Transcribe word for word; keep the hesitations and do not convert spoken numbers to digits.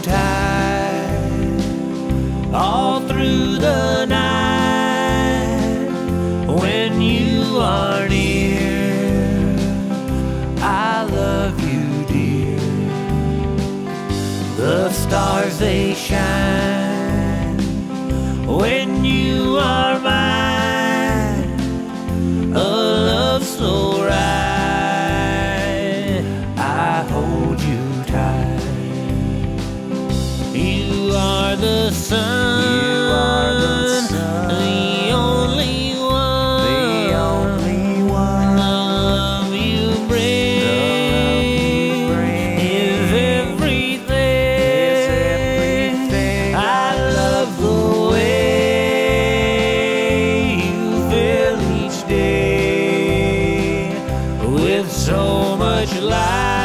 tight all through the night. When you are near, I love you, dear. The stars, they shine when you are mine. A love so right, I hold you tight. You are the sun, you are the, sun. the only one, the only one. The love you bring, the love you bring is everything. Is everything. I love the way you fill each day with so much light.